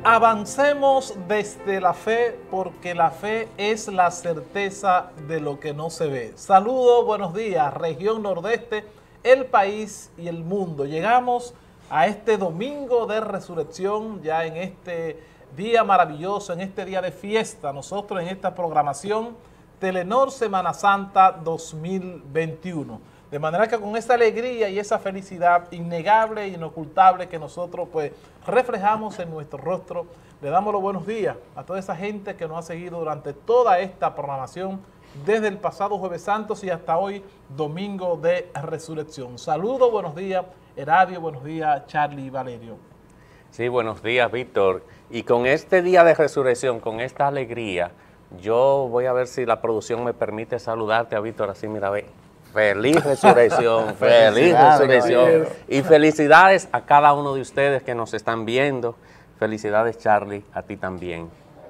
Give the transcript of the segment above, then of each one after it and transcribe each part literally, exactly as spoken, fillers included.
Avancemos desde la fe, porque la fe es la certeza de lo que no se ve. Saludos, buenos días, región nordeste, el país y el mundo. Llegamos a este domingo de resurrección, ya en este día maravilloso, en este día de fiesta, nosotros en esta programación Telenor Semana Santa dos mil veintiuno. De manera que con esa alegría y esa felicidad innegable e inocultable que nosotros pues reflejamos en nuestro rostro, le damos los buenos días a toda esa gente que nos ha seguido durante toda esta programación, desde el pasado Jueves Santos y hasta hoy, Domingo de Resurrección. Saludos, buenos días, Heradio, buenos días, Charlie y Valerio. Sí, buenos días, Víctor. Y con este día de resurrección, con esta alegría, yo voy a ver si la producción me permite saludarte a Víctor, así mira, ve. Feliz resurrección, feliz resurrección. Y felicidades a cada uno de ustedes que nos están viendo. Felicidades, Charlie, a ti también.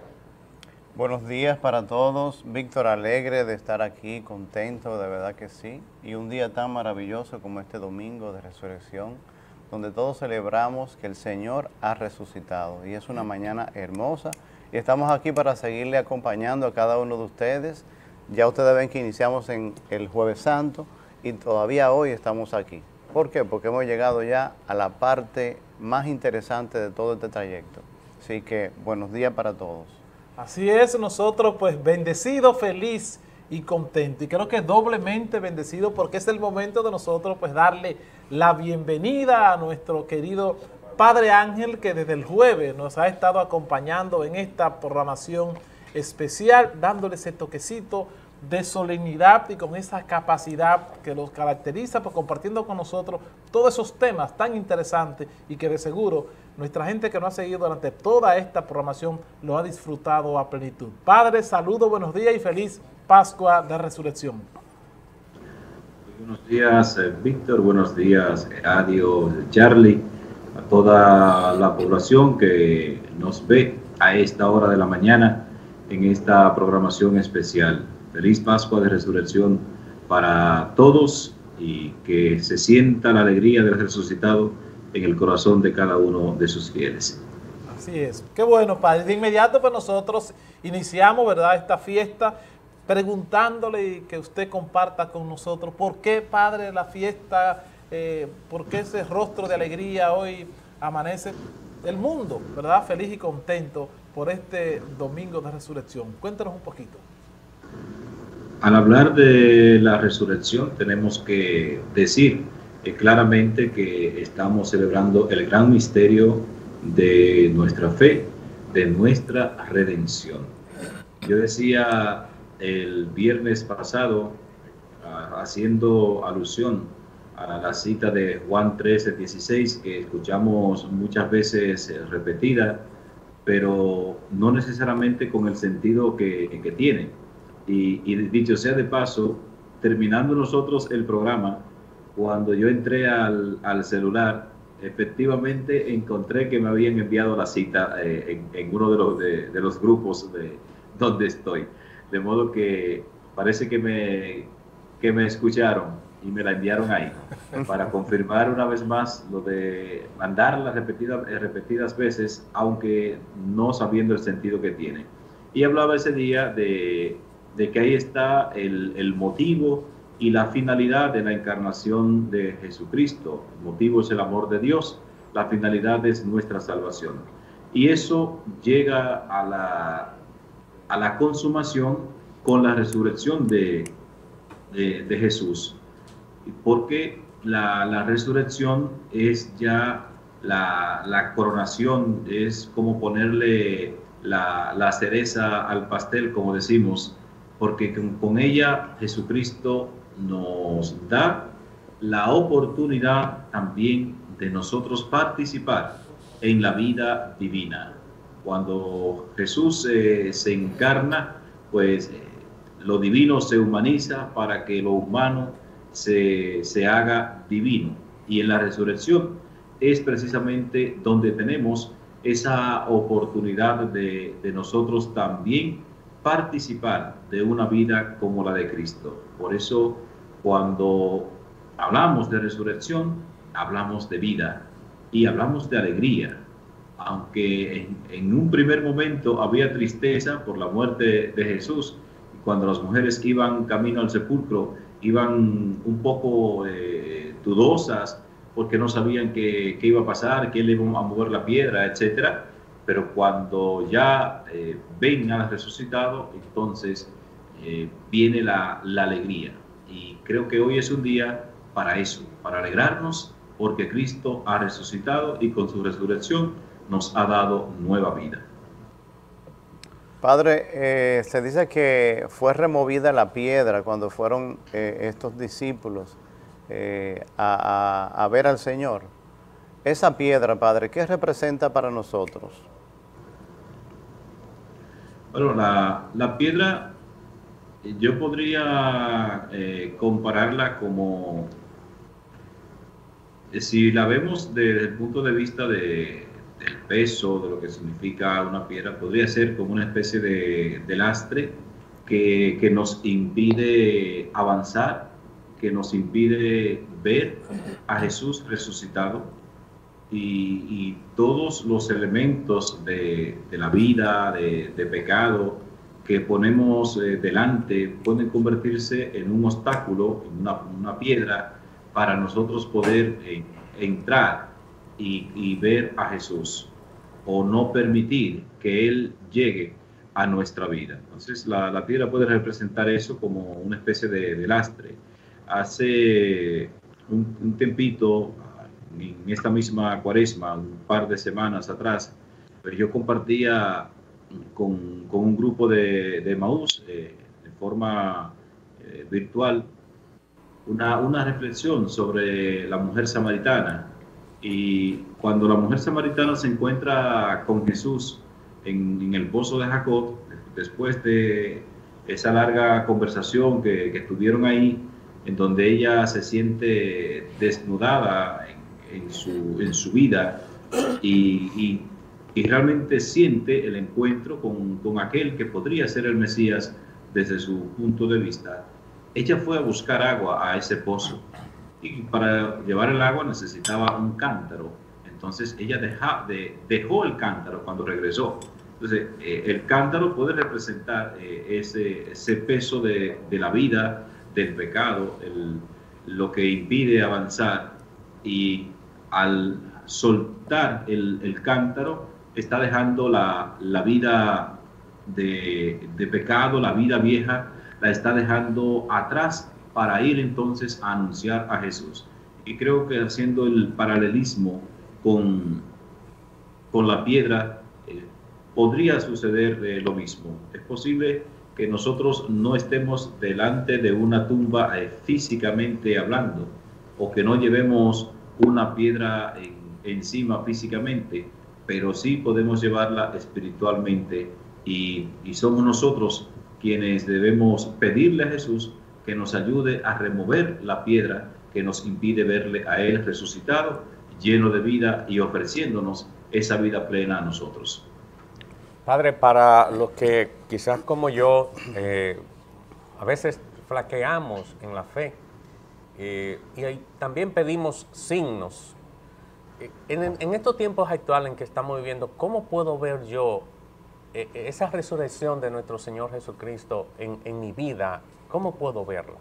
Buenos días para todos. Víctor, alegre de estar aquí, contento, de verdad que sí. Y un día tan maravilloso como este domingo de resurrección, donde todos celebramos que el Señor ha resucitado. Y es una mañana hermosa. Y estamos aquí para seguirle acompañando a cada uno de ustedes. Ya ustedes ven que iniciamos en el Jueves Santo y todavía hoy estamos aquí. ¿Por qué? Porque hemos llegado ya a la parte más interesante de todo este trayecto. Así que buenos días para todos. Así es, nosotros pues bendecidos, feliz y contento. Y creo que doblemente bendecido porque es el momento de nosotros pues darle la bienvenida a nuestro querido Padre Ángel, que desde el jueves nos ha estado acompañando en esta programación especial, dándole ese toquecito de solemnidad y con esa capacidad que los caracteriza, pues compartiendo con nosotros todos esos temas tan interesantes y que de seguro nuestra gente que nos ha seguido durante toda esta programación lo ha disfrutado a plenitud. Padre, saludos, buenos días y feliz Pascua de Resurrección. Buenos días, eh, Víctor, buenos días, Heradio, Charlie, a toda la población que nos ve a esta hora de la mañana en esta programación especial. Feliz Pascua de Resurrección para todos y que se sienta la alegría del resucitado en el corazón de cada uno de sus fieles. Así es. Qué bueno, Padre. De inmediato pues nosotros iniciamos, ¿verdad?, esta fiesta preguntándole y que usted comparta con nosotros por qué, Padre, la fiesta, eh, por qué ese rostro de alegría hoy amanece el mundo, ¿verdad?, feliz y contento por este domingo de resurrección. Cuéntanos un poquito. Al hablar de la resurrección tenemos que decir eh, claramente que estamos celebrando el gran misterio de nuestra fe, de nuestra redención. Yo decía el viernes pasado, uh, haciendo alusión a la cita de Juan trece, dieciséis, que escuchamos muchas veces eh, repetida, pero no necesariamente con el sentido que, que tiene. Y, y dicho sea de paso, terminando nosotros el programa, cuando yo entré al, al celular, efectivamente encontré que me habían enviado la cita eh, en, en uno de los, de, de los grupos de donde estoy. De modo que parece que me, que me escucharon y me la enviaron ahí, para confirmar una vez más lo de mandarla repetidas, repetidas veces, aunque no sabiendo el sentido que tiene. Y hablaba ese día de, de que ahí está el, el motivo y la finalidad de la encarnación de Jesucristo. El motivo es el amor de Dios, la finalidad es nuestra salvación. Y eso llega a la, a la consumación con la resurrección de, de, de Jesús. Porque la, la resurrección es ya la, la coronación, es como ponerle la, la cereza al pastel, como decimos, porque con, con ella Jesucristo nos da la oportunidad también de nosotros participar en la vida divina. Cuando Jesús eh, se encarna, pues eh, lo divino se humaniza para que lo humano Se, se haga divino, y en la resurrección es precisamente donde tenemos esa oportunidad de, de nosotros también participar de una vida como la de Cristo. Por eso cuando hablamos de resurrección, hablamos de vida y hablamos de alegría. aunque en, en un primer momento había tristeza por la muerte de Jesús, cuando las mujeres iban camino al sepulcro, iban un poco eh, dudosas porque no sabían qué, qué iba a pasar, quién le iba a mover la piedra, etcétera. Pero cuando ya eh, ven al resucitado, entonces eh, viene la, la alegría. Y creo que hoy es un día para eso, para alegrarnos, porque Cristo ha resucitado y con su resurrección nos ha dado nueva vida. Padre, eh, se dice que fue removida la piedra cuando fueron eh, estos discípulos eh, a, a, a ver al Señor. Esa piedra, Padre, ¿qué representa para nosotros? Bueno, la, la piedra, yo podría eh, compararla como, eh, si la vemos desde el punto de vista de, del peso, de lo que significa una piedra, podría ser como una especie de, de lastre que, que nos impide avanzar, que nos impide ver a Jesús resucitado. Y, y todos los elementos de, de la vida, de, de pecado que ponemos eh, delante pueden convertirse en un obstáculo, en una, una piedra para nosotros poder eh, entrar y, y ver a Jesús, o no permitir que Él llegue a nuestra vida. Entonces la, la piedra puede representar eso como una especie de, de lastre. Hace un, un tiempito, en esta misma cuaresma, un par de semanas atrás, pues yo compartía con, con un grupo de, de Emaús eh, de forma eh, virtual una, una reflexión sobre la mujer samaritana. Y cuando la mujer samaritana se encuentra con Jesús en, en el pozo de Jacob, después de esa larga conversación que, que estuvieron ahí, en donde ella se siente desnudada en, en su, en su vida y, y, y realmente siente el encuentro con, con aquel que podría ser el Mesías desde su punto de vista. Ella fue a buscar agua a ese pozo y para llevar el agua necesitaba un cántaro. Entonces ella deja, de, dejó el cántaro cuando regresó. Entonces eh, el cántaro puede representar eh, ese, ese peso de, de la vida, del pecado, el, lo que impide avanzar, y al soltar el, el cántaro está dejando la, la vida de, de pecado, la vida vieja, la está dejando atrás para ir entonces a anunciar a Jesús. Y creo que haciendo el paralelismo con, con la piedra, eh, podría suceder eh, lo mismo. Es posible que nosotros no estemos delante de una tumba eh, físicamente hablando, o que no llevemos una piedra en, encima físicamente, pero sí podemos llevarla espiritualmente, y, y somos nosotros quienes debemos pedirle a Jesús que nos ayude a remover la piedra que nos impide verle a Él resucitado, lleno de vida y ofreciéndonos esa vida plena a nosotros. Padre, para los que quizás como yo eh, a veces flaqueamos en la fe eh, y hay, también pedimos signos, eh, en, en estos tiempos actuales en que estamos viviendo, ¿cómo puedo ver yo eh, esa resurrección de nuestro Señor Jesucristo en, en mi vida? ¿Cómo puedo verla?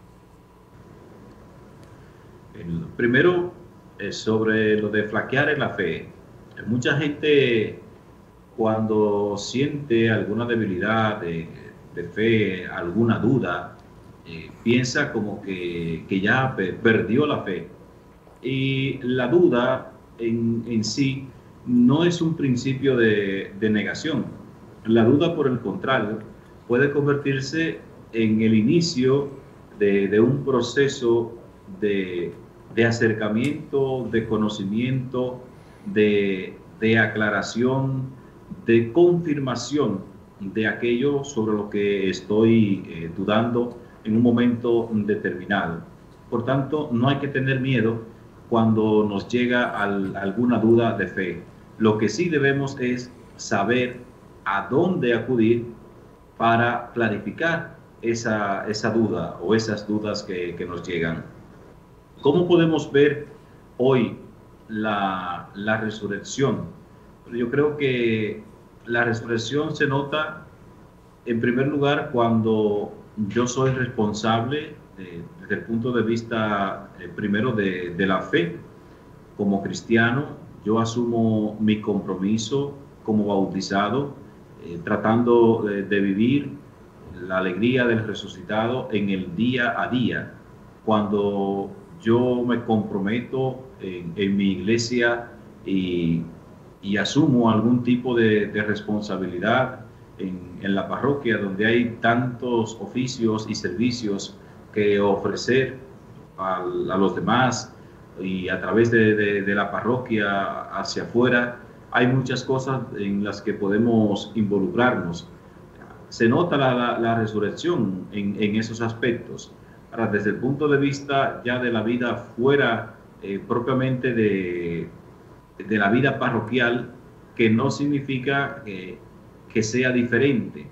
El primero, eh, sobre lo de flaquear en la fe. Mucha gente, cuando siente alguna debilidad de, de fe, alguna duda, eh, piensa como que, que ya pe- perdió la fe. Y la duda en, en sí no es un principio de, de negación. La duda, por el contrario, puede convertirse en el inicio de, de un proceso de, de acercamiento, de conocimiento, de, de aclaración, de confirmación de aquello sobre lo que estoy eh, dudando en un momento determinado. Por tanto, no hay que tener miedo cuando nos llega al, alguna duda de fe. Lo que sí debemos es saber a dónde acudir para clarificar esa, esa duda o esas dudas que, que nos llegan. ¿Cómo podemos ver hoy la, la resurrección? Yo creo que la resurrección se nota, en primer lugar, cuando yo soy responsable eh, desde el punto de vista, eh, primero, de, de la fe. Como cristiano, yo asumo mi compromiso como bautizado, eh, tratando de, de vivir la alegría del resucitado en el día a día. Cuando yo me comprometo en, en mi iglesia y, y asumo algún tipo de, de responsabilidad en, en la parroquia, donde hay tantos oficios y servicios que ofrecer a, a los demás, y a través de, de, de la parroquia hacia afuera, hay muchas cosas en las que podemos involucrarnos. Se nota la, la, la resurrección en, en esos aspectos. Ahora, desde el punto de vista ya de la vida fuera eh, propiamente de, de la vida parroquial, que no significa eh, que sea diferente.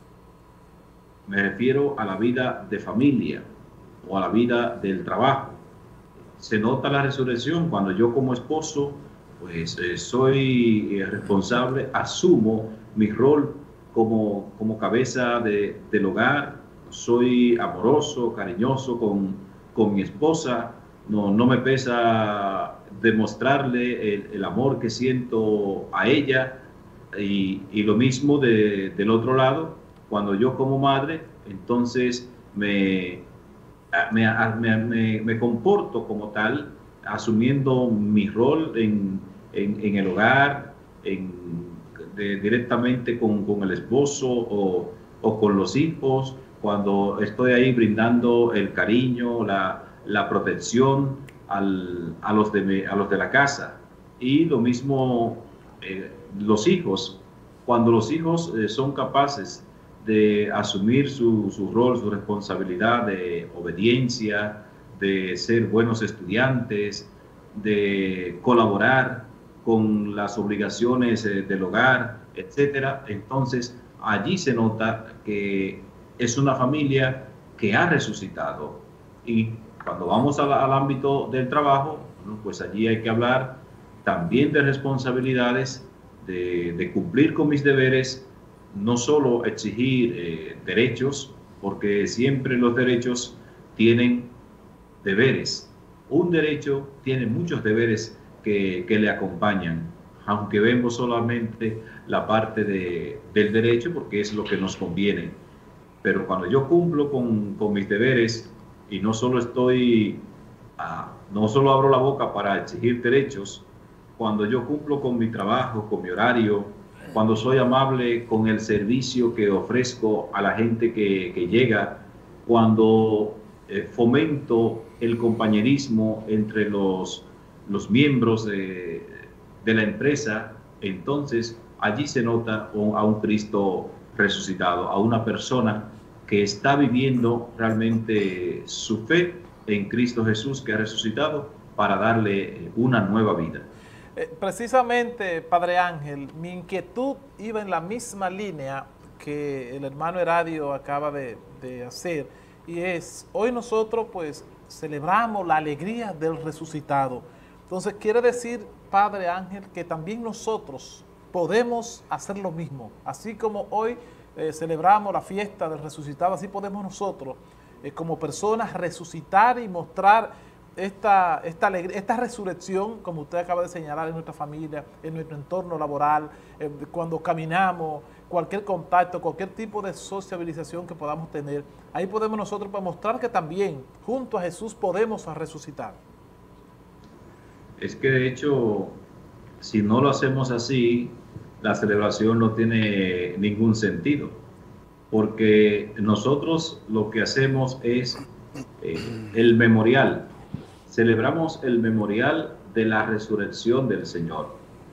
Me refiero a la vida de familia o a la vida del trabajo. Se nota la resurrección cuando yo como esposo pues eh, soy eh, responsable, asumo mi rol como, como cabeza de, del hogar, soy amoroso, cariñoso con, con mi esposa, no, no me pesa demostrarle el, el amor que siento a ella, y, y lo mismo de, del otro lado, cuando yo como madre, entonces me... Me, me, me, me comporto como tal, asumiendo mi rol en, en, en el hogar, en, de, directamente con, con el esposo o, o con los hijos, cuando estoy ahí brindando el cariño, la, la protección al, a, los de, a los de la casa. Y lo mismo eh, los hijos, cuando los hijos eh, son capaces de asumir su, su rol, su responsabilidad de obediencia, de ser buenos estudiantes, de colaborar con las obligaciones eh, del hogar, etcétera. Entonces, allí se nota que es una familia que ha resucitado. Y cuando vamos al, al ámbito del trabajo, bueno, pues allí hay que hablar también de responsabilidades, de, de cumplir con mis deberes, no solo exigir eh, derechos, porque siempre los derechos tienen deberes. Un derecho tiene muchos deberes que, que le acompañan, aunque vemos solamente la parte de, del derecho porque es lo que nos conviene. Pero cuando yo cumplo con, con mis deberes y no solo estoy, ah, no solo abro la boca para exigir derechos, cuando yo cumplo con mi trabajo, con mi horario, cuando soy amable con el servicio que ofrezco a la gente que, que llega, cuando eh, fomento el compañerismo entre los, los miembros de, de la empresa, entonces allí se nota a un Cristo resucitado, a una persona que está viviendo realmente su fe en Cristo Jesús que ha resucitado para darle una nueva vida. Eh, precisamente, Padre Ángel, mi inquietud iba en la misma línea que el hermano Heradio acaba de, de hacer, y es, hoy nosotros pues celebramos la alegría del resucitado. Entonces quiere decir, Padre Ángel, que también nosotros podemos hacer lo mismo. Así como hoy eh, celebramos la fiesta del resucitado, así podemos nosotros eh, como personas resucitar y mostrar Esta, esta, alegría, esta resurrección, como usted acaba de señalar, en nuestra familia, en nuestro entorno laboral, eh, cuando caminamos, cualquier contacto, cualquier tipo de sociabilización que podamos tener, ahí podemos nosotros para mostrar que también junto a Jesús podemos resucitar. Es que de hecho, si no lo hacemos así, la celebración no tiene ningún sentido, porque nosotros lo que hacemos es eh, el memorial. Celebramos el memorial de la resurrección del Señor.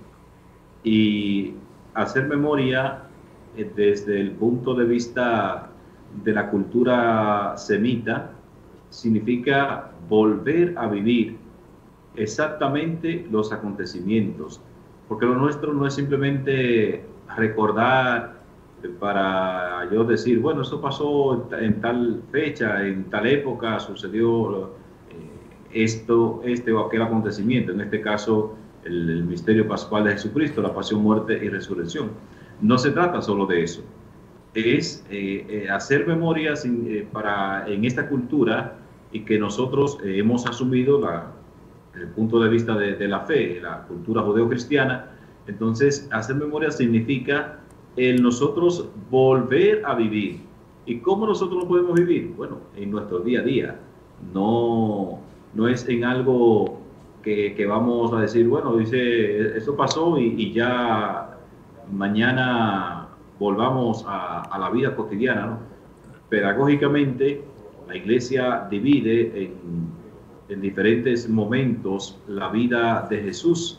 Y hacer memoria eh, desde el punto de vista de la cultura semita significa volver a vivir exactamente los acontecimientos. Porque lo nuestro no es simplemente recordar para yo decir, bueno, eso pasó en tal fecha, en tal época sucedió esto, este o aquel acontecimiento. En este caso, el, el misterio pascual de Jesucristo, la pasión, muerte y resurrección. No se trata solo de eso, es eh, eh, hacer memoria sin, eh, para, en esta cultura y que nosotros eh, hemos asumido la, el punto de vista de, de la fe, la cultura judeo-cristiana. Entonces, hacer memoria significa el nosotros volver a vivir. ¿Y cómo nosotros lo podemos vivir? Bueno, en nuestro día a día. No, no es en algo que, que vamos a decir, bueno, dice, eso pasó y, y ya mañana volvamos a, a la vida cotidiana, ¿no? Pedagógicamente, la Iglesia divide en, en diferentes momentos la vida de Jesús.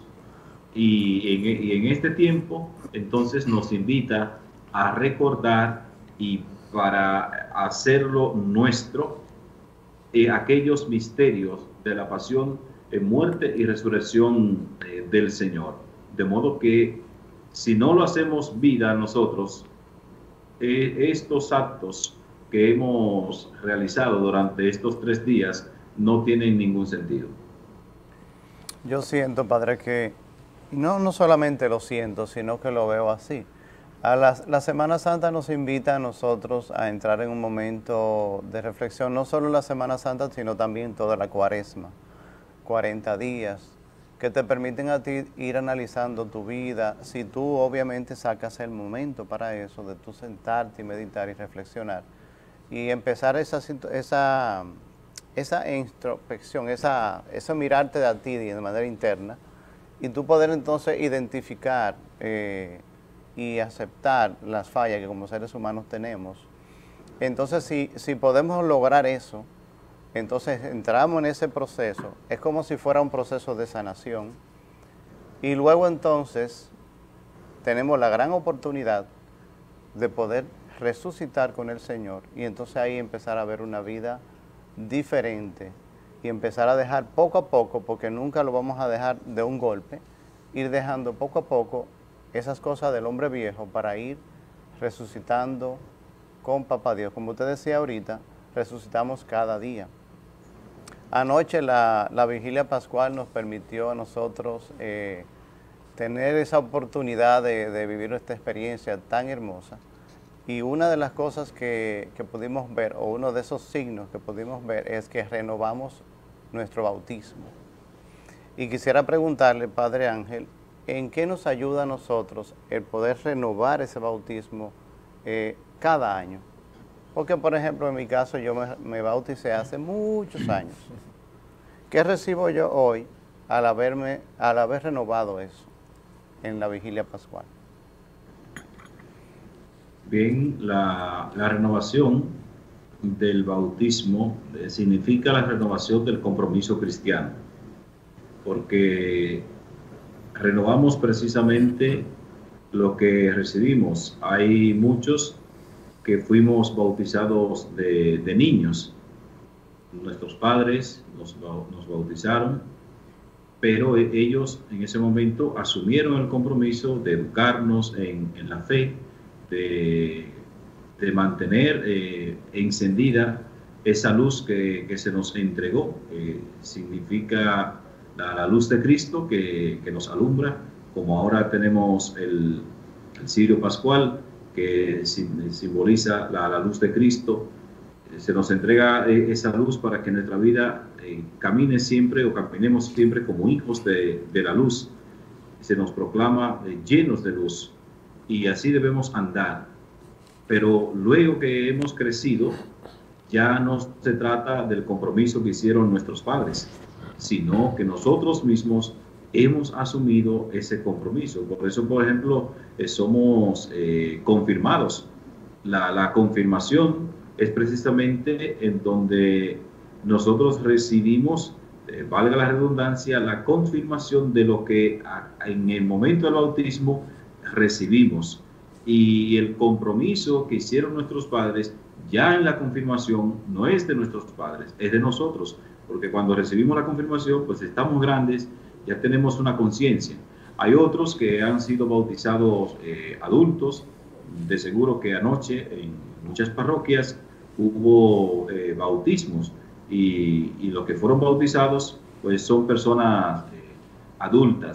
Y en, y en este tiempo, entonces, nos invita a recordar y para hacerlo nuestro, eh, aquellos misterios de la pasión, eh, muerte y resurrección eh, del Señor. De modo que, si no lo hacemos vida nosotros, eh, estos actos que hemos realizado durante estos tres días no tienen ningún sentido. Yo siento, Padre, que no, no solamente lo siento, sino que lo veo así. A la, la Semana Santa nos invita a nosotros a entrar en un momento de reflexión, no solo la Semana Santa, sino también toda la Cuaresma, cuarenta días, que te permiten a ti ir analizando tu vida, si tú obviamente sacas el momento para eso, de tú sentarte y meditar y reflexionar, y empezar esa, esa, esa introspección, esa, esa mirarte a ti de manera interna, y tú poder entonces identificar eh, y aceptar las fallas que como seres humanos tenemos. Entonces, si, si podemos lograr eso, entonces entramos en ese proceso, es como si fuera un proceso de sanación, y luego entonces tenemos la gran oportunidad de poder resucitar con el Señor, y entonces ahí empezar a ver una vida diferente, y empezar a dejar poco a poco, porque nunca lo vamos a dejar de un golpe, ir dejando poco a poco esas cosas del hombre viejo para ir resucitando con Papá Dios. Como usted decía ahorita, resucitamos cada día. Anoche la, la vigilia pascual nos permitió a nosotros eh, tener esa oportunidad de, de vivir esta experiencia tan hermosa. Y una de las cosas que, que pudimos ver, o uno de esos signos que pudimos ver, es que renovamos nuestro bautismo. Y quisiera preguntarle, Padre Ángel, ¿en qué nos ayuda a nosotros el poder renovar ese bautismo eh, cada año? Porque, por ejemplo, en mi caso, yo me, me bauticé hace muchos años. ¿Qué recibo yo hoy al, haberme, al haber renovado eso en la vigilia pascual? Bien, la, la renovación del bautismo eh, significa la renovación del compromiso cristiano, porque renovamos precisamente lo que recibimos. Hay muchos que fuimos bautizados de, de niños. Nuestros padres nos, nos bautizaron, pero ellos en ese momento asumieron el compromiso de educarnos en, en la fe, de, de mantener eh, encendida esa luz que, que se nos entregó. Eh, significa la, la luz de Cristo que, que nos alumbra, como ahora tenemos el, el cirio pascual, que simboliza la, la luz de Cristo. Se nos entrega esa luz para que nuestra vida eh, camine siempre o caminemos siempre como hijos de, de la luz. Se nos proclama eh, llenos de luz, y así debemos andar. Pero luego que hemos crecido, ya no se trata del compromiso que hicieron nuestros padres, sino que nosotros mismos hemos asumido ese compromiso. Por eso, por ejemplo, eh, somos eh, confirmados. La, la confirmación es precisamente en donde nosotros recibimos, eh, valga la redundancia, la confirmación de lo que a, en el momento del bautismo recibimos. Y el compromiso que hicieron nuestros padres ya en la confirmación no es de nuestros padres, es de nosotros. Porque cuando recibimos la confirmación, pues estamos grandes, ya tenemos una conciencia. Hay otros que han sido bautizados eh, adultos. De seguro que anoche en muchas parroquias hubo eh, bautismos, y, y los que fueron bautizados pues son personas eh, adultas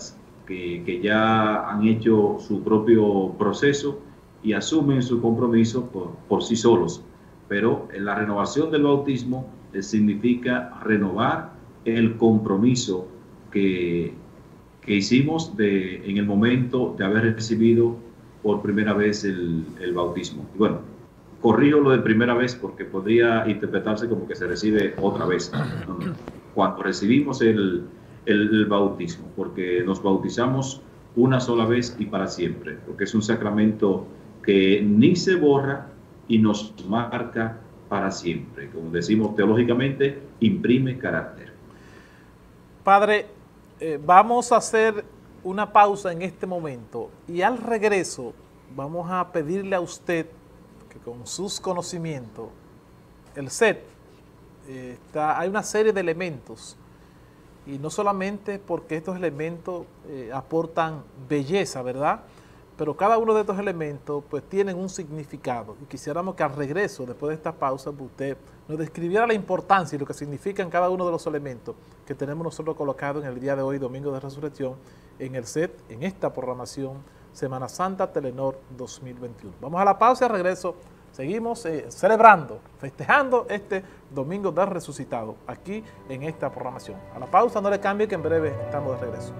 que, que ya han hecho su propio proceso y asumen su compromiso por, por sí solos. Pero la renovación del bautismo eh, significa renovar el compromiso que, que hicimos de, en el momento de haber recibido por primera vez el, el bautismo. Y bueno, corrijo lo de primera vez porque podría interpretarse como que se recibe otra vez. Cuando recibimos el, el, el bautismo, porque nos bautizamos una sola vez y para siempre, porque es un sacramento que ni se borra y nos marca para siempre. Como decimos teológicamente, imprime carácter. Padre, eh, vamos a hacer una pausa en este momento y al regreso vamos a pedirle a usted que con sus conocimientos, el S E T, eh, está, hay una serie de elementos y no solamente porque estos elementos eh, aportan belleza, ¿verdad? Pero cada uno de estos elementos pues tienen un significado y quisiéramos que al regreso, después de esta pausa, pues, usted nos describiera la importancia y lo que significan cada uno de los elementos que tenemos nosotros colocados en el día de hoy, Domingo de Resurrección, en el S E T, en esta programación Semana Santa Telenor dos mil veintiuno. Vamos a la pausa y al regreso seguimos eh, celebrando, festejando este Domingo del Resucitado aquí en esta programación. A la pausa, no le cambie que en breve estamos de regreso.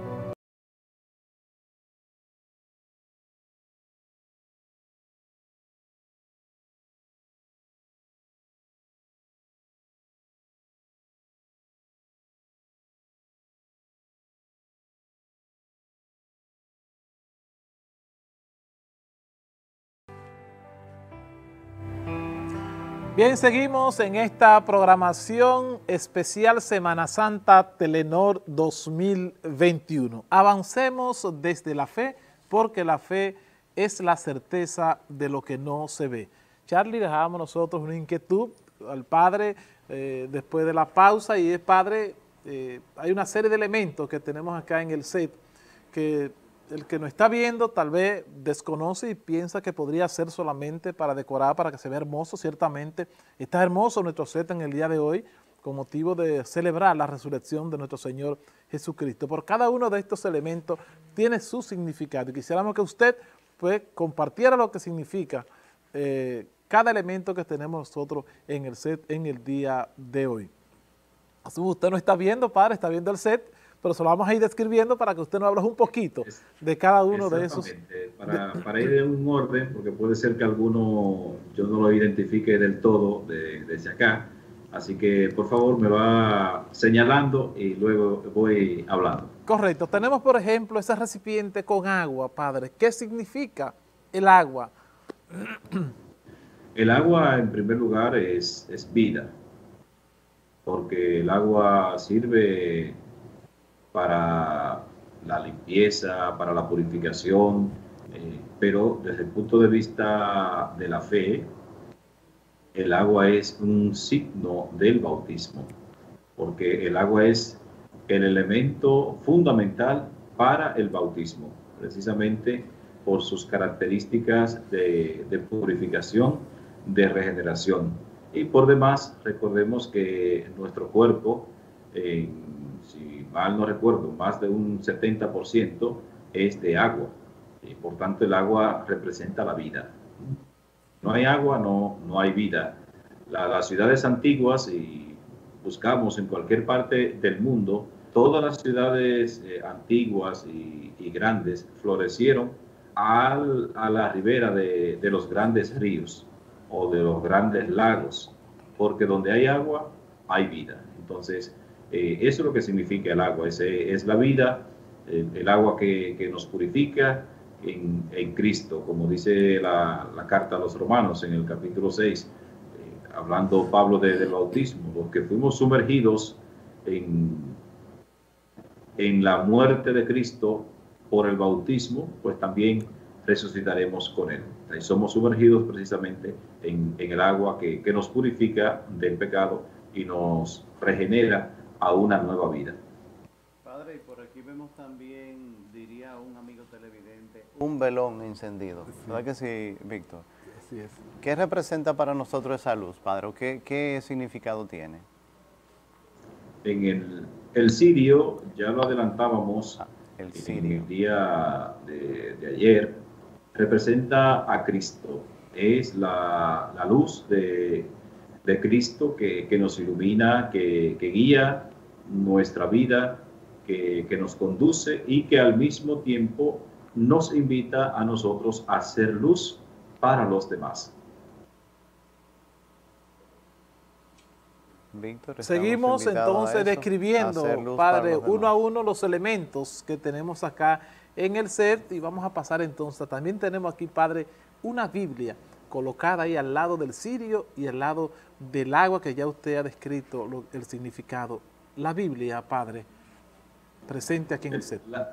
Bien, seguimos en esta programación especial Semana Santa Telenor dos mil veintiuno. Avancemos desde la fe, porque la fe es la certeza de lo que no se ve. Charlie, dejábamos nosotros una inquietud al padre eh, después de la pausa, y es padre, eh, hay una serie de elementos que tenemos acá en el S E T que el que nos está viendo tal vez desconoce y piensa que podría ser solamente para decorar, para que se vea hermoso. Ciertamente está hermoso nuestro S E T en el día de hoy con motivo de celebrar la resurrección de nuestro Señor Jesucristo. Por cada uno de estos elementos tiene su significado y quisiéramos que usted pues compartiera lo que significa eh, cada elemento que tenemos nosotros en el S E T en el día de hoy. Así usted no está viendo, padre, está viendo el S E T, pero se lo vamos a ir describiendo para que usted nos hable un poquito de cada uno de esos. Para, para ir en un orden, porque puede ser que alguno yo no lo identifique del todo de, desde acá, así que por favor me va señalando y luego voy hablando. Correcto. Tenemos, por ejemplo, ese recipiente con agua, padre. ¿Qué significa el agua? El agua, en primer lugar, es, es vida, porque el agua sirve para la limpieza, para la purificación, eh, pero desde el punto de vista de la fe, el agua es un signo del bautismo, porque el agua es el elemento fundamental para el bautismo, precisamente por sus características de, de purificación, de regeneración. Y por demás, recordemos que nuestro cuerpo, eh, si mal no recuerdo, más de un setenta por ciento es de agua. Y por tanto, el agua representa la vida. No hay agua, no, no hay vida. La, las ciudades antiguas, y buscamos en cualquier parte del mundo, todas las ciudades eh, antiguas y, y grandes florecieron al, a la ribera de, de los grandes ríos o de los grandes lagos, porque donde hay agua, hay vida. Entonces, eh, eso es lo que significa el agua, es, es la vida, eh, el agua que, que nos purifica en, en Cristo, como dice la, la carta a los Romanos en el capítulo seis, eh, hablando Pablo de, del bautismo, los que fuimos sumergidos en, en la muerte de Cristo por el bautismo, pues también resucitaremos con él. Y somos sumergidos precisamente en, en el agua que, que nos purifica del pecado y nos regenera a una nueva vida. Padre, y por aquí vemos también, diría un amigo televidente, un velón encendido. Sí. ¿Verdad que sí, Víctor? Así es. ¿Qué representa para nosotros esa luz, Padre? ¿Qué, qué significado tiene? En el, el cirio, ya lo adelantábamos, El en cirio. el día de, de ayer, representa a Cristo. Es la, la luz de, de Cristo que, que nos ilumina, que, que guía nuestra vida, que, que nos conduce y que al mismo tiempo nos invita a nosotros a ser luz para los demás. Víctor, estamos Seguimos invitados a entonces eso, a describiendo, hacer luz para Padre, los uno demás. a uno los elementos que tenemos acá en el set y vamos a pasar entonces. También tenemos aquí, Padre, una Biblia colocada ahí al lado del cirio y al lado del agua que ya usted ha descrito lo- el significado. La Biblia, Padre, presente aquí en el set. La,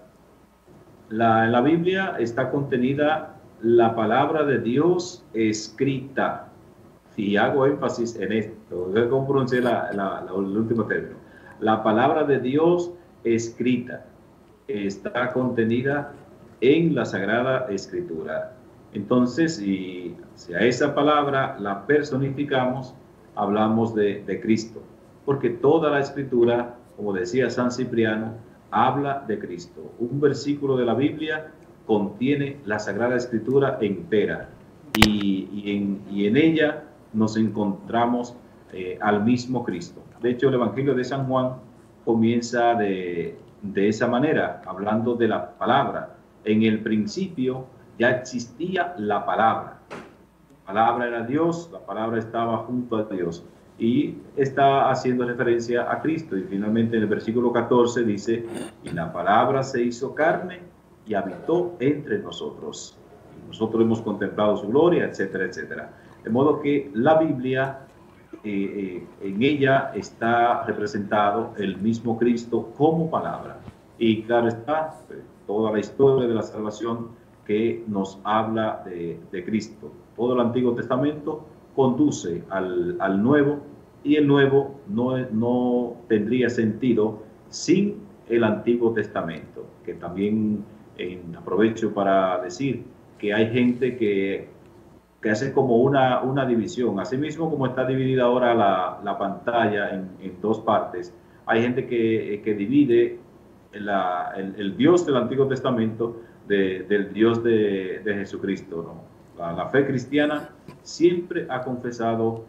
la- en la Biblia está contenida la palabra de Dios escrita. Y hago énfasis en esto, ¿cómo pronuncié la, la, la, el último término? La palabra de Dios escrita está contenida en la Sagrada Escritura. Entonces, si, si a esa palabra la personificamos, hablamos de, de Cristo, porque toda la Escritura, como decía San Cipriano, habla de Cristo. Un versículo de la Biblia contiene la Sagrada Escritura entera y, y, en, y en ella nos encontramos eh, al mismo Cristo. De hecho, el Evangelio de San Juan comienza de, de esa manera, hablando de la palabra. En el principio ya existía la palabra. La palabra era Dios, la palabra estaba junto a Dios. Y está haciendo referencia a Cristo. Y finalmente en el versículo catorce dice, y la palabra se hizo carne y habitó entre nosotros. Y nosotros hemos contemplado su gloria, etcétera, etcétera. De modo que la Biblia, eh, eh, en ella está representado el mismo Cristo como palabra. Y claro está, eh, toda la historia de la salvación que nos habla de, de Cristo. Todo el Antiguo Testamento conduce al, al Nuevo, y el Nuevo no, no tendría sentido sin el Antiguo Testamento, que también eh, aprovecho para decir que hay gente que, que hace como una, una división, así mismo como está dividida ahora la, la pantalla en, en dos partes, hay gente que, que divide la, el, el Dios del Antiguo Testamento de, del Dios de, de Jesucristo, ¿no? La, la fe cristiana siempre ha confesado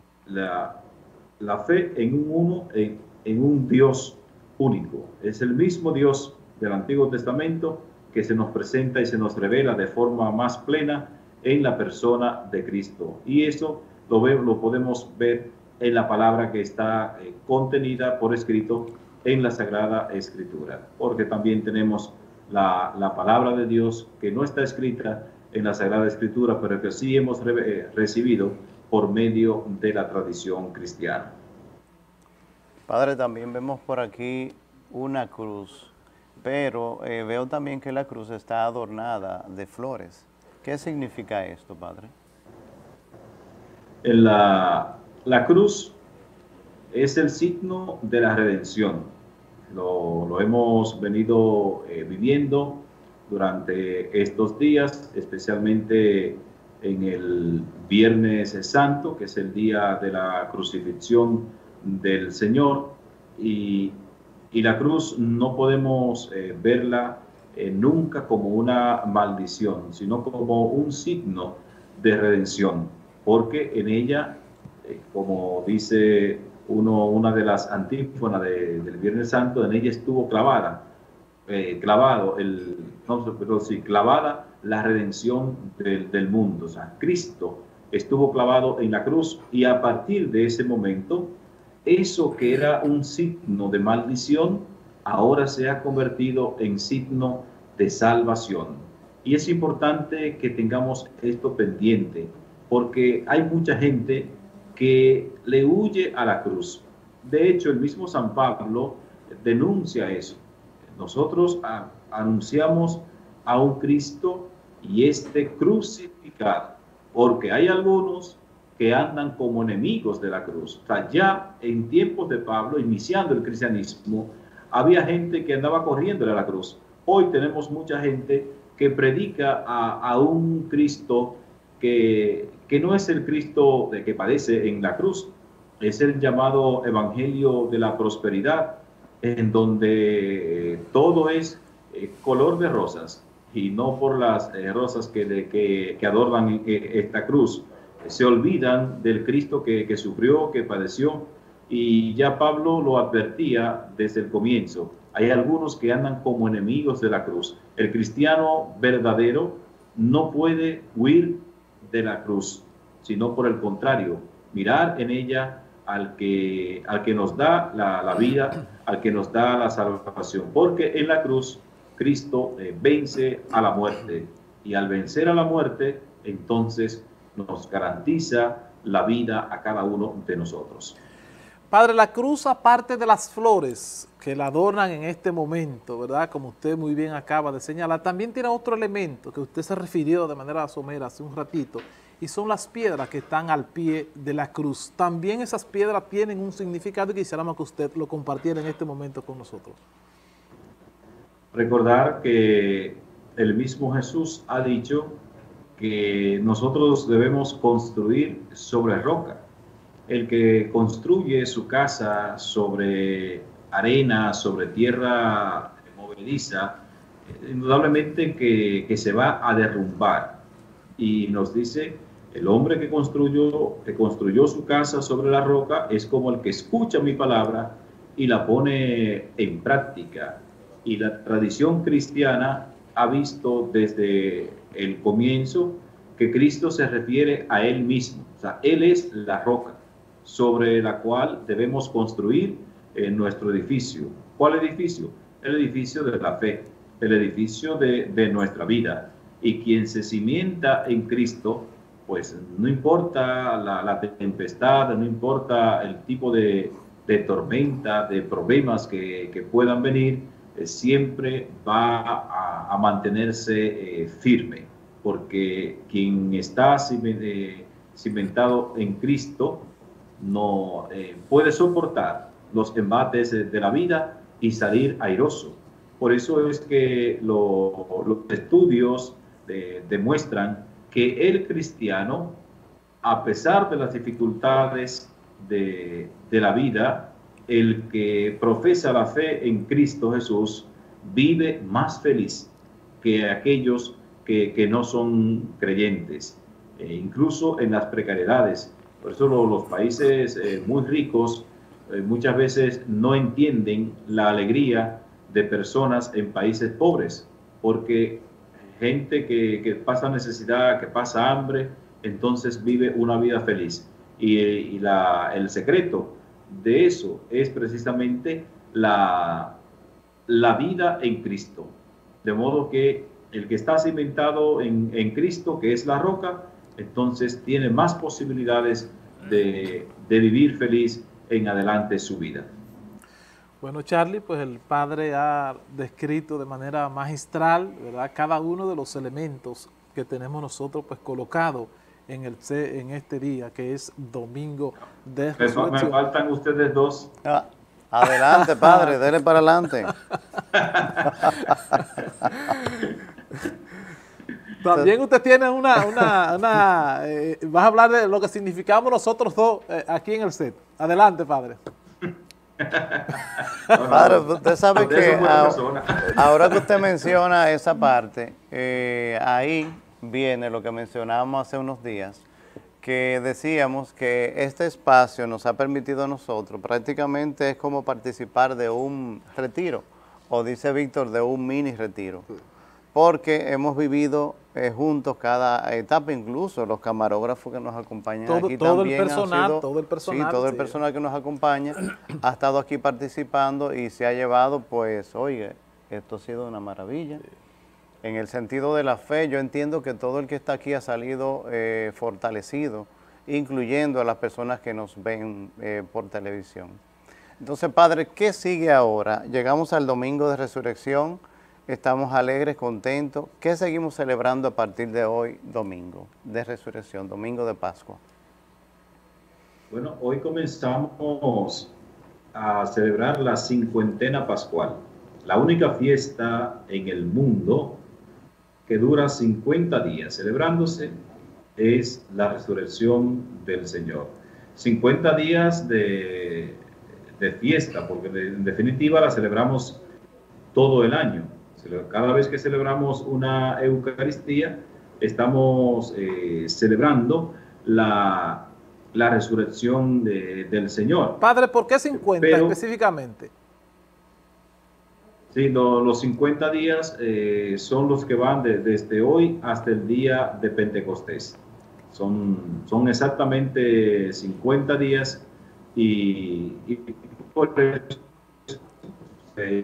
la, la fe en un uno, en, en un Dios único. Es el mismo Dios del Antiguo Testamento que se nos presenta y se nos revela de forma más plena en la persona de Cristo. Y eso lo, ve, lo podemos ver en la palabra que está eh, contenida por escrito en la Sagrada Escritura. Porque también tenemos la, la palabra de Dios que no está escrita en la Sagrada Escritura, pero que sí hemos re, recibido por medio de la tradición cristiana. Padre, también vemos por aquí una cruz, pero eh, veo también que la cruz está adornada de flores. ¿Qué significa esto, Padre? En la, la cruz es el signo de la redención. Lo, lo hemos venido eh, viviendo durante estos días, especialmente en el Viernes Santo, que es el día de la crucifixión del Señor, y, y la cruz no podemos eh, verla eh, nunca como una maldición, sino como un signo de redención, porque en ella, eh, como dice uno, una de las antífonas de, del Viernes Santo, en ella estuvo clavada, eh, clavado, el, no, pero sí, clavada la redención del, del mundo. O sea, Cristo estuvo clavado en la cruz y a partir de ese momento, eso que era un signo de maldición, ahora se ha convertido en signo de salvación. Y es importante que tengamos esto pendiente, porque hay mucha gente que le huye a la cruz. De hecho, el mismo San Pablo denuncia eso. Nosotros a, anunciamos a un Cristo y este crucificado, porque hay algunos que andan como enemigos de la cruz. O sea, ya en tiempos de Pablo, iniciando el cristianismo, había gente que andaba corriendo a la cruz. Hoy tenemos mucha gente que predica a, a un Cristo que, que no es el Cristo de que padece en la cruz, es el llamado Evangelio de la Prosperidad, en donde todo es eh, color de rosas, y no por las eh, rosas que, de, que, que adornan eh, esta cruz. Se olvidan del Cristo que, que sufrió, que padeció, y ya Pablo lo advertía desde el comienzo. Hay algunos que andan como enemigos de la cruz. El cristiano verdadero no puede huir de la cruz, sino por el contrario, mirar en ella al que, al que nos da la, la vida, al que nos da la salvación. Porque en la cruz Cristo eh, vence a la muerte, y al vencer a la muerte, entonces nos garantiza la vida a cada uno de nosotros. Padre, la cruz, aparte de las flores que la adornan en este momento, ¿verdad? Como usted muy bien acaba de señalar, también tiene otro elemento que usted se refirió de manera somera hace un ratito, y son las piedras que están al pie de la cruz. También esas piedras tienen un significado y quisiéramos que usted lo compartiera en este momento con nosotros. Recordar que el mismo Jesús ha dicho que nosotros debemos construir sobre roca. El que construye su casa sobre arena, sobre tierra movediza, indudablemente que, que se va a derrumbar. Y nos dice, el hombre que construyó, que construyó su casa sobre la roca es como el que escucha mi palabra y la pone en práctica. Y la tradición cristiana ha visto desde el comienzo que Cristo se refiere a Él mismo. O sea, Él es la roca sobre la cual debemos construir eh, nuestro edificio. ¿Cuál edificio? El edificio de la fe, el edificio de, de nuestra vida. Y quien se cimienta en Cristo, pues no importa la, la tempestad, no importa el tipo de, de tormenta, de problemas que, que puedan venir, eh, siempre va a, a mantenerse eh, firme, porque quien está cimentado en Cristo no eh, puede soportar los embates de, de la vida y salir airoso. Por eso es que lo, los estudios de, demuestran que el cristiano, a pesar de las dificultades de, de la vida, el que profesa la fe en Cristo Jesús vive más feliz que aquellos que, que no son creyentes, e incluso en las precariedades. Por eso lo, los países eh, muy ricos eh, muchas veces no entienden la alegría de personas en países pobres, porque gente que, que pasa necesidad, que pasa hambre, entonces vive una vida feliz. Y, y la, el secreto de eso es precisamente la, la vida en Cristo. De modo que el que está cimentado en, en Cristo, que es la roca, entonces tiene más posibilidades de, de vivir feliz en adelante su vida. Bueno, Charlie, pues el padre ha descrito de manera magistral, ¿verdad?, cada uno de los elementos que tenemos nosotros pues colocado en, el, en este día, que es Domingo de Resurrección. Me faltan ustedes dos. Ah, adelante, padre, dele para adelante. También usted tiene una, una, una eh, vas a hablar de lo que significamos nosotros dos eh, aquí en el set. Adelante, padre. Padre, usted sabe que ahora, ahora que usted menciona esa parte, eh, ahí viene lo que mencionábamos hace unos días, que decíamos que este espacio nos ha permitido a nosotros, prácticamente es como participar de un retiro, o dice Víctor, de un mini retiro. Porque hemos vivido eh, juntos cada etapa, incluso los camarógrafos que nos acompañan todo, aquí todo también el personal, han sido, todo el personal, sí, todo el sí. personal que nos acompaña ha estado aquí participando y se ha llevado, pues, oye, esto ha sido una maravilla. Sí. En el sentido de la fe, yo entiendo que todo el que está aquí ha salido eh, fortalecido, incluyendo a las personas que nos ven eh, por televisión. Entonces, padre, ¿qué sigue ahora? Llegamos al Domingo de Resurrección. Estamos alegres, contentos. ¿Qué seguimos celebrando a partir de hoy, domingo de Resurrección, domingo de Pascua? Bueno, hoy comenzamos a celebrar la cincuentena pascual, la única fiesta en el mundo que dura cincuenta días celebrándose, es la resurrección del Señor. cincuenta días de, de fiesta, porque de, en definitiva la celebramos todo el año. Cada vez que celebramos una Eucaristía, estamos eh, celebrando la, la resurrección de, del Señor. Padre, ¿por qué cincuenta Pero, específicamente? Sí, lo, los cincuenta días eh, son los que van de, desde hoy hasta el día de Pentecostés. Son, son exactamente cincuenta días y, y por eso eh,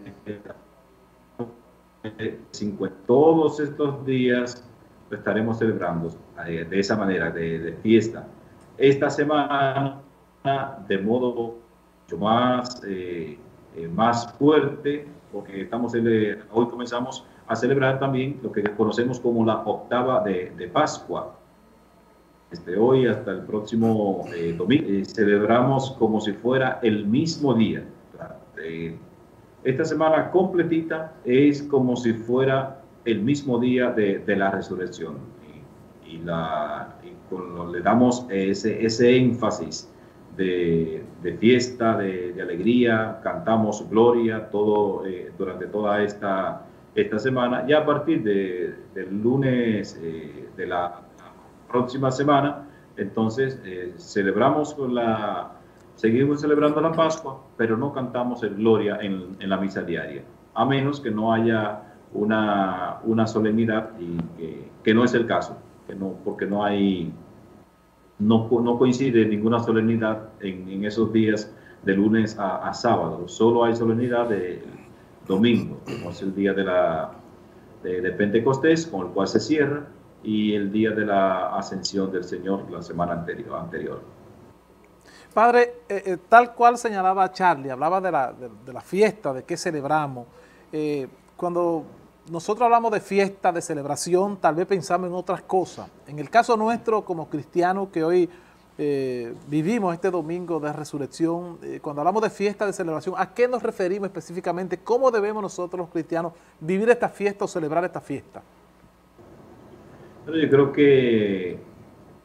cincuenta, todos estos días lo estaremos celebrando eh, de esa manera, de, de fiesta. Esta semana, de modo mucho más, eh, eh, más fuerte, porque estamos eh, hoy comenzamos a celebrar también lo que conocemos como la octava de, de Pascua. Desde hoy hasta el próximo eh, domingo eh, celebramos como si fuera el mismo día. Eh, esta semana completita es como si fuera el mismo día de, de la resurrección. Y, y, la, y con, le damos ese, ese énfasis de, de fiesta, de, de alegría, cantamos gloria todo, eh, durante toda esta, esta semana. Y a partir de, del lunes eh, de la, la próxima semana, entonces eh, celebramos con la... Seguimos celebrando la Pascua, pero no cantamos el Gloria en, en la misa diaria, a menos que no haya una, una solemnidad, y que, que no es el caso, que no, porque no hay, no, no coincide ninguna solemnidad en, en esos días de lunes a, a sábado. Solo hay solemnidad de domingo, como es el día de, la, de, de Pentecostés, con el cual se cierra, y el día de la ascensión del Señor la semana anterior. anterior. Padre, eh, eh, tal cual señalaba Charlie, hablaba de la, de, de la fiesta, de qué celebramos. Eh, cuando nosotros hablamos de fiesta, de celebración, tal vez pensamos en otras cosas. En el caso nuestro, como cristianos que hoy eh, vivimos este domingo de resurrección, eh, cuando hablamos de fiesta, de celebración, ¿a qué nos referimos específicamente? ¿Cómo debemos nosotros los cristianos vivir esta fiesta o celebrar esta fiesta? Bueno, yo creo que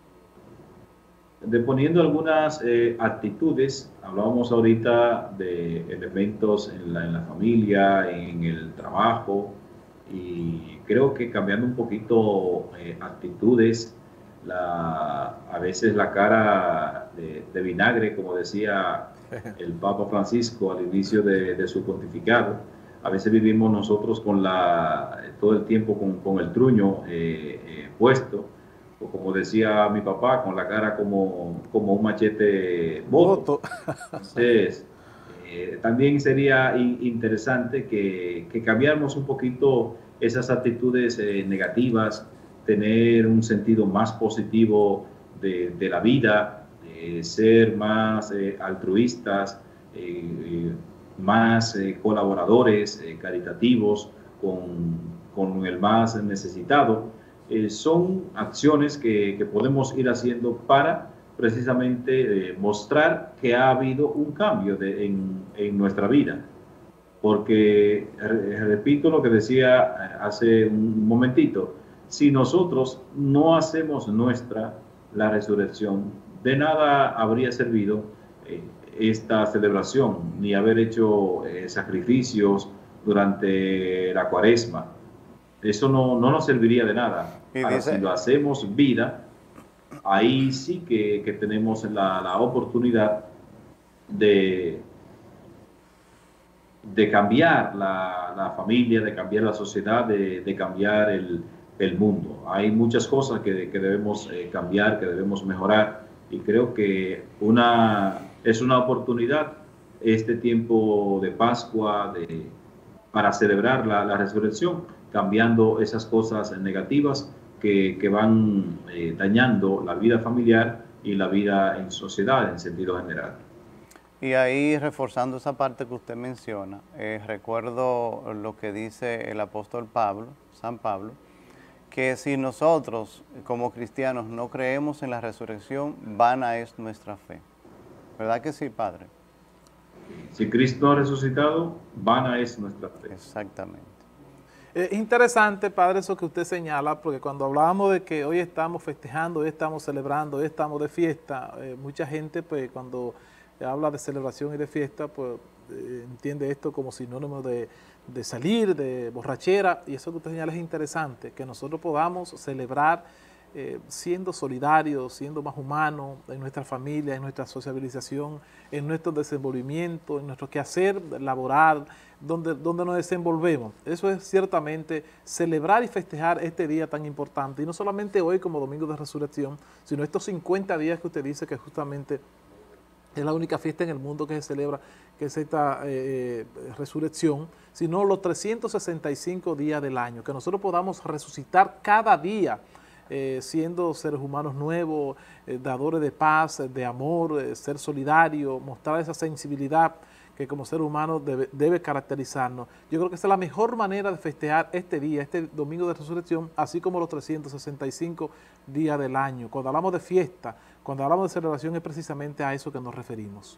deponiendo algunas eh, actitudes, hablábamos ahorita de elementos en la, en la familia, en el trabajo, y creo que cambiando un poquito eh, actitudes, la, a veces la cara de, de vinagre, como decía el Papa Francisco al inicio de, de su pontificado, a veces vivimos nosotros con la, todo el tiempo con, con el truño eh, eh, puesto, o como decía mi papá, con la cara como, como un machete boto. Entonces, eh, también sería in, interesante que, que cambiáramos un poquito esas actitudes eh, negativas, tener un sentido más positivo de, de la vida, eh, ser más eh, altruistas, eh, más eh, colaboradores, eh, caritativos con, con el más necesitado. Eh, son acciones que, que podemos ir haciendo para precisamente eh, mostrar que ha habido un cambio de, en, en nuestra vida. Porque, re, repito lo que decía hace un momentito, si nosotros no hacemos nuestra la resurrección, de nada habría servido eh, esta celebración, ni haber hecho eh, sacrificios durante la Cuaresma. Eso no, no nos serviría de nada. Ahora, dice, si lo hacemos vida, ahí sí que, que tenemos la, la oportunidad de, de cambiar la, la familia, de cambiar la sociedad, de, de cambiar el, el mundo. Hay muchas cosas que, que debemos eh, cambiar, que debemos mejorar, y creo que una, es una oportunidad este tiempo de Pascua de, para celebrar la, la resurrección, cambiando esas cosas negativas que, que van eh, dañando la vida familiar y la vida en sociedad en sentido general. Y ahí, reforzando esa parte que usted menciona, eh, recuerdo lo que dice el apóstol Pablo, San Pablo, que si nosotros como cristianos no creemos en la resurrección, vana es nuestra fe. ¿Verdad que sí, Padre? Si Cristo ha resucitado, vana es nuestra fe. Exactamente. Es interesante, Padre, eso que usted señala, porque cuando hablábamos de que hoy estamos festejando, hoy estamos celebrando, hoy estamos de fiesta, eh, mucha gente, pues cuando habla de celebración y de fiesta, pues eh, entiende esto como sinónimo de, de salir, de borrachera, y eso que usted señala es interesante, que nosotros podamos celebrar eh, siendo solidarios, siendo más humanos en nuestra familia, en nuestra sociabilización, en nuestro desenvolvimiento, en nuestro quehacer laboral, donde, donde nos desenvolvemos. Eso es ciertamente celebrar y festejar este día tan importante, y no solamente hoy como Domingo de Resurrección, sino estos cincuenta días que usted dice que justamente es la única fiesta en el mundo que se celebra, que es esta eh, resurrección, sino los trescientos sesenta y cinco días del año, que nosotros podamos resucitar cada día, eh, siendo seres humanos nuevos, eh, dadores de paz, de amor, eh, ser solidario, mostrar esa sensibilidad que como ser humano debe, debe caracterizarnos. Yo creo que esa es la mejor manera de festejar este día, este Domingo de Resurrección, así como los trescientos sesenta y cinco días del año. Cuando hablamos de fiesta, cuando hablamos de celebración, es precisamente a eso que nos referimos.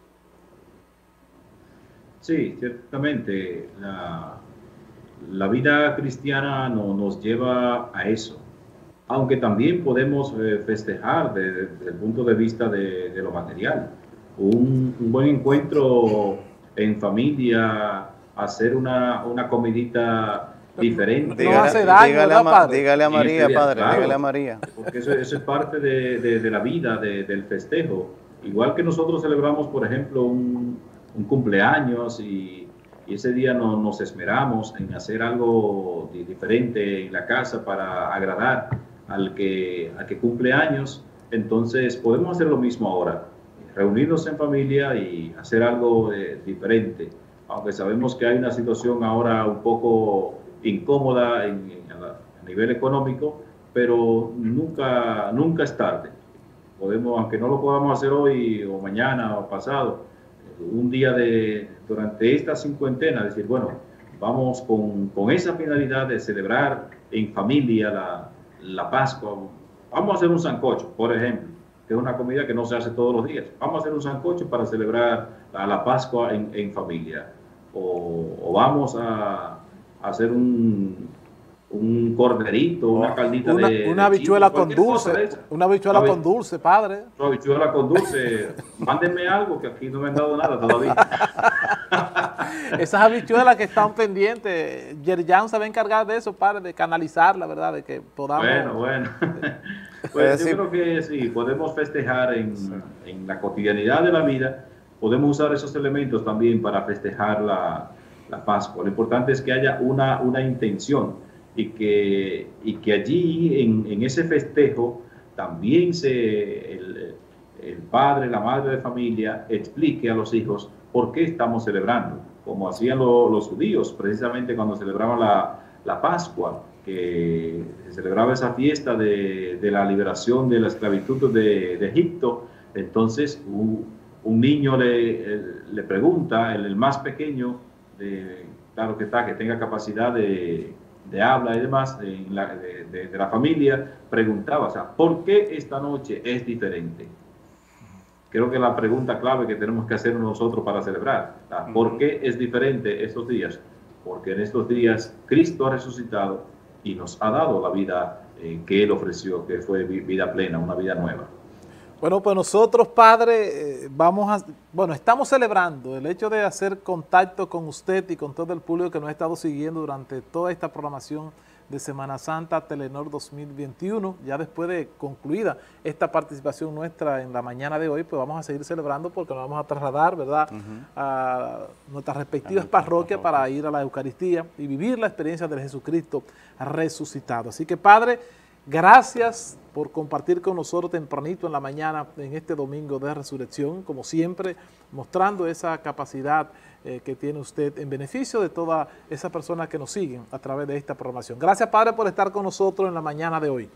Sí, ciertamente. La, la vida cristiana no, nos lleva a eso. Aunque también podemos eh, festejar desde, desde el punto de vista de, de lo material. Un, un buen encuentro en familia, hacer una, una comidita diferente. No hace daño, dígale, ¿verdad, padre? dígale a María, Sí, padre, claro, dígale a María. Porque eso, eso es parte de, de, de la vida, de, del festejo. Igual que nosotros celebramos, por ejemplo, un, un cumpleaños y, y ese día no, nos esmeramos en hacer algo de, diferente en la casa para agradar al que, al que cumple años, entonces podemos hacer lo mismo ahora. Reunirnos en familia y hacer algo eh, diferente, aunque sabemos que hay una situación ahora un poco incómoda en, en la, a nivel económico, pero nunca, nunca es tarde. Podemos, aunque no lo podamos hacer hoy o mañana o pasado, un día de, durante esta cincuentena, decir, bueno, vamos con, con esa finalidad de celebrar en familia la, la Pascua. Vamos a hacer un sancocho, por ejemplo, que es una comida que no se hace todos los días. Vamos a hacer un sancocho para celebrar la, la Pascua en, en familia. O, o vamos a, a hacer un, un corderito, una caldita una, de Una habichuela con dulce. dulce, una habichuela Una con dulce, padre. Una habichuela con dulce. Mándenme algo, que aquí no me han dado nada todavía. Esas habichuelas que están pendientes, Yerjan se va a encargar de eso, padre, de canalizarla, ¿verdad? De que podamos... Bueno, bueno. Pues yo creo que sí, podemos festejar en, en la cotidianidad de la vida, podemos usar esos elementos también para festejar la, la Pascua. Lo importante es que haya una, una intención y que, y que allí en, en ese festejo también se, el, el padre, la madre de familia explique a los hijos por qué estamos celebrando, como hacían lo, los judíos precisamente cuando celebraban la, la Pascua, que se celebraba esa fiesta de, de la liberación de la esclavitud de, de Egipto. Entonces un, un niño le, le pregunta, el, el más pequeño, de, claro que está, que tenga capacidad de, de habla y demás, de la, de, de, de la familia, preguntaba, o sea, ¿por qué esta noche es diferente? Creo que la pregunta clave que tenemos que hacer nosotros para celebrar, ¿por qué es diferente estos días? Porque en estos días Cristo ha resucitado y nos ha dado la vida eh, que Él ofreció, que fue vida plena, una vida nueva. Bueno, pues nosotros, padre, eh, vamos a, bueno, estamos celebrando el hecho de hacer contacto con usted y con todo el público que nos ha estado siguiendo durante toda esta programación de Semana Santa Telenor dos mil veintiuno. Ya después de concluida esta participación nuestra en la mañana de hoy, pues vamos a seguir celebrando porque nos vamos a trasladar, ¿verdad?, uh-huh, a nuestras respectivas parroquias para ir a la Eucaristía y vivir la experiencia del Jesucristo resucitado. Así que, padre, gracias por compartir con nosotros tempranito en la mañana en este domingo de resurrección, como siempre, mostrando esa capacidad eh, que tiene usted en beneficio de todas esas personas que nos siguen a través de esta programación. Gracias, padre, por estar con nosotros en la mañana de hoy.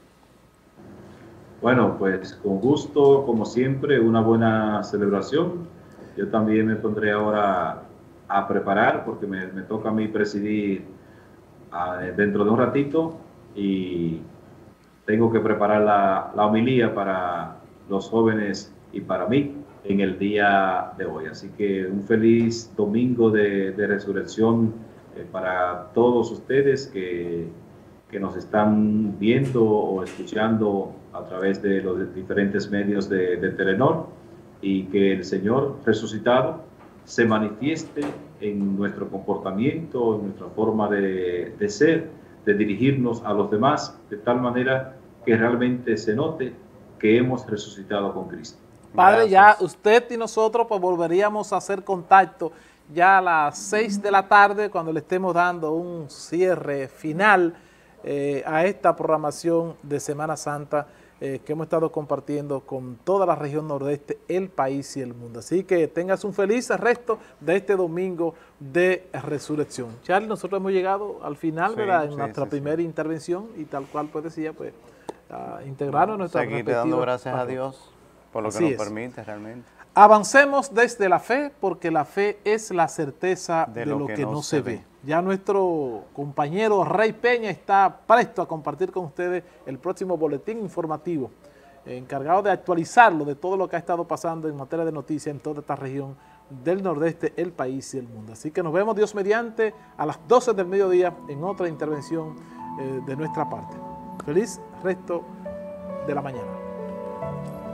Bueno, pues con gusto, como siempre, una buena celebración. Yo también me pondré ahora a preparar, porque me, me toca a mí presidir a, dentro de un ratito, y tengo que preparar la, la homilía para los jóvenes y para mí en el día de hoy. Así que un feliz domingo de, de resurrección eh, para todos ustedes que, que nos están viendo o escuchando a través de los diferentes medios de, de Telenor, y que el Señor resucitado se manifieste en nuestro comportamiento, en nuestra forma de, de ser, de dirigirnos a los demás, de tal manera que realmente se note que hemos resucitado con Cristo. Padre, Gracias. ya usted y nosotros pues volveríamos a hacer contacto ya a las seis de la tarde cuando le estemos dando un cierre final eh, a esta programación de Semana Santa eh, que hemos estado compartiendo con toda la región nordeste, el país y el mundo. Así que tengas un feliz resto de este domingo de resurrección. Charlie, nosotros hemos llegado al final, Sí, ¿verdad? En sí, nuestra sí, primera sí. intervención y tal cual pues decía, pues a integrarnos en nuestra Seguir dando gracias a Dios por lo que Así nos es. permite realmente. Avancemos desde la fe, porque la fe es la certeza de, lo, que, no se ve. Ya nuestro compañero Rey Peña está presto a compartir con ustedes el próximo boletín informativo, eh, encargado de actualizarlo de todo lo que ha estado pasando en materia de noticias en toda esta región del nordeste, el país y el mundo. Así que nos vemos, Dios mediante, a las doce del mediodía en otra intervención eh, de nuestra parte. Feliz resto de la mañana.